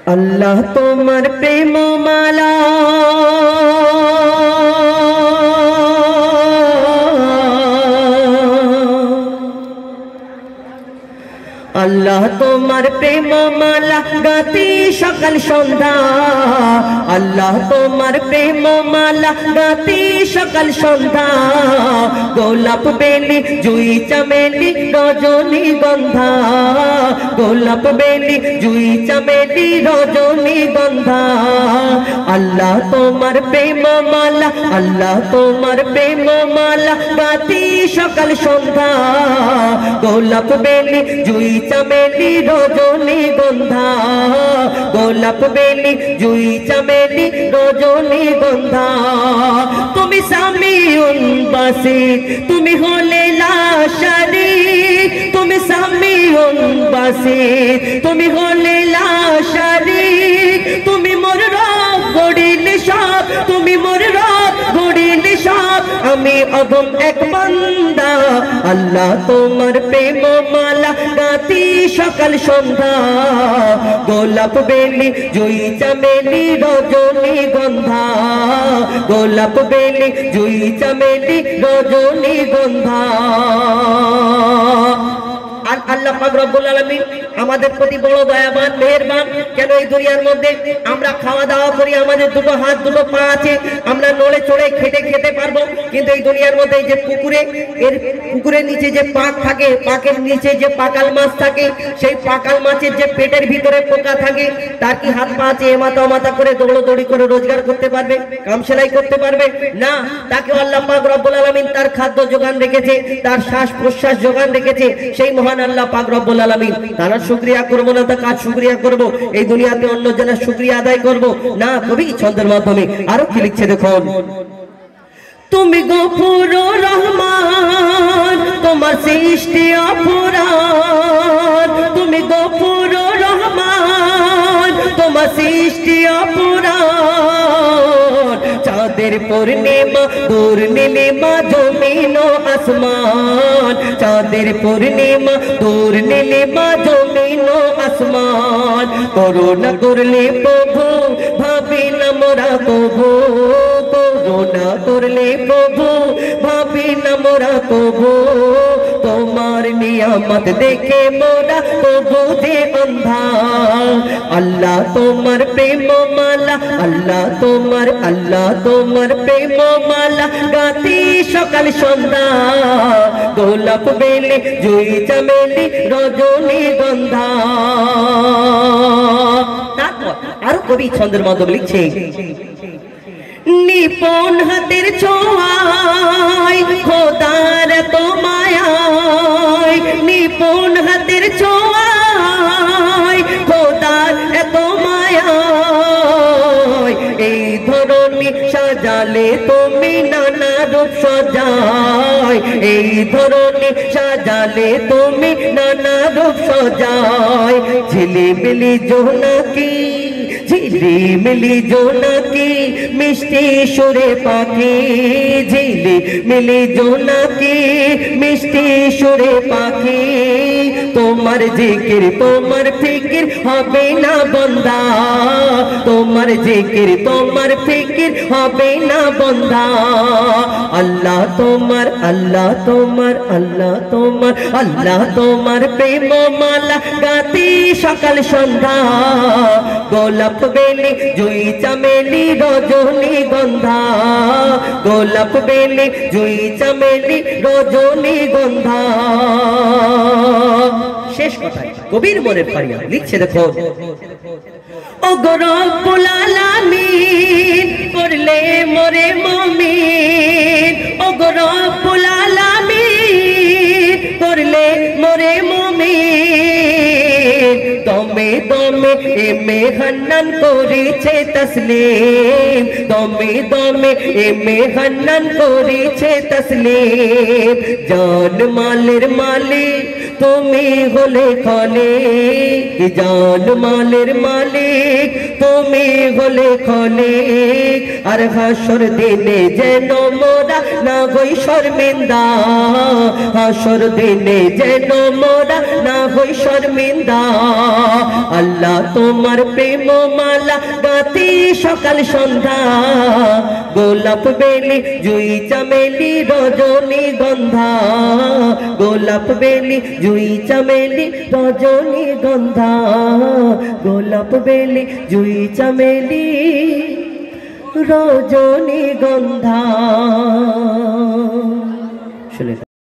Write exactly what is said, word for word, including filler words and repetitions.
আল্লাহ তোমার প্রেম মালা আল্লাহ তোমার প্রেম মালা গাতি সকাল সন্ধ্যা আল্লাহ তোমার প্রেম মালা গাতি সকাল সন্ধ্যা গোলাপ বেলি জুই চামেলি রজনী গন্ধা গোলাপ বেলি জুই চামেলি রজনী গন্ধা আল্লাহ তোমার প্রেম মালা আল্লাহ তোমার প্রেম মালা গাতি সকাল সন্ধ্যা গোলাপ বেলি জুই চামেলি রজনী গন্ধা গোলাপ বেলি জুই চামেলি রজনী গন্ধা তুমি সামিউন বাসির তুমি হলে লাশারি তুমি সামিউন বাসির তুমি হলে লাশারি তুমি মোর রব গড়িলে সব তুমি মোর রব গড়িলে সব আমি অগম এক বান্দা আল্লাহ তোমার প্রেম মালা গাতি সকাল সন্ধ্যা গোলাপ বেলি জুই চামেলি রজনী গন্ধা গোলাপ বেলি জুই চামেলি রজনী গন্ধা আল্লাহ পাক রব্বুল আলামিন আমাদের প্রতি বড় দয়াবান মেহেরবান কেন এই দুনিয়ার মধ্যে আমরা খাওয়া দাওয়া করি আমাদের দুটো হাত দুটো পা আছে আমরা নড়ে চড়ে খেটে খেতে পারবো কিন্তু এই দুনিয়ার মধ্যে যে পুকুরে এর পুকুরের নিচে যে পাক থাকে পাকের নিচে যে পাকাল মাছ থাকে সেই পাকাল মাছের যে পেটের ভিতরে পোকা থাকে তার কি হাত পা আছে এমাতা ওমাতা করে দৌড়দৌড়ি করে রোজগার করতে পারবে কাম সেলাই করতে পারবে না তাকে আল্লাহ পাক রব্বুল আলামিন তার খাদ্য যোগান রেখেছে তার শ্বাস প্রশ্বাস যোগান রেখেছে সেই মহান আল্লাহ পাক রব্বুল আলামিন তার শুকরিয়া করব না তা কাজ শুকরিয়া করব এই দুনিয়াতে অন্য জনের শুকরিয়া আদায় করব না কবি ছন্দের মাধ্যমে আরো কি লিখছে দেখুন তুমি গফুর রহমান তোমার সৃষ্টি অপরাধ তুমি গফুর রহমান তোমার সৃষ্টি অপরাধ চাঁদের পূর্ণিমা দূর নীলিমা জমিন ও আসমান চাঁদের পূর্ণিমা দূর নীলিমা জমিন ও আসমান করুণা করলে প্রভু ভাবি না মোরা প্রভু করুণা করলে প্রভু ভাবি না মোরা প্রভু তোমার নিয়ামত দেখে মোরা প্রভু যে অন্ধা আল্লাহ তোমার প্রেম মালা আল্লাহ তোমার আল্লাহ তোমার প্রেম মালা গাতি সকাল সন্ধ্যা গোলাপ বেলি জুই চামেলি রজনী গন্ধা তারপর আরো কবি ছন্দের মাধ্যমে লিখছে নিপুণ হাতের ছোঁয়ায় খোদার তো মায়ায় নিপুণ হাতের ছোঁয়ায় খোদার এত মায়ায় এই ধরনী সাজালে তুমি নানা রূপ সজায় এই ধরনী সাজালে তুমি নানা রূপ সজায় ঝিলিমিলি জোনাকি ঝিলিমিলি জোনাকি মিষ্টি সুরে পাখি ঝিলিমিলি জোনাকি মিষ্টি সুরে পাখি তোমার জিকির তোমার ফিকির হবে না বন্ধা তোমার জিকির তোমার ফিকির হবে না বন্ধা আল্লাহ তোমার আল্লাহ তোমার আল্লাহ তোমার আল্লাহ তোমার প্রেম মালা গাতি সকাল সন্ধ্যা গোলাপ বেলি জুই চামেলি রজনী গন্ধা গোলাপ বেলি জুই চামেলি রজনী গন্ধা শেষ কথায় কবির মনের ফারিয়া লিখছে দেখো ও গো রব্বুল আলামিন করলে মোরে মুমিন ও গো রব্বুল আলামিন করলে মোরে মুমিন দমে দমে এমে হান্নান করেছে তসলিম দমে দমে এমে হান্নান করেছে তসলিম জান মালের মালিক তুমি হলে খালিক জান মালের মালিক তুমি হলে খলিক আর হাসর দিনে যেন মোরা না হই শর্মিন্দা হাসর দিনে যেন মোরা না হই শর্মিন্দা আল্লাহ তোমার প্রেম মালা গাতি সকাল সন্ধ্যা গোলাপ বেলি জুই চামেলি রজনী গন্ধা গোলাপ বেলি জুই চামেলি রজনী গন্ধা গোলাপ বেলি জুই চামেলি রজনী গন্ধা।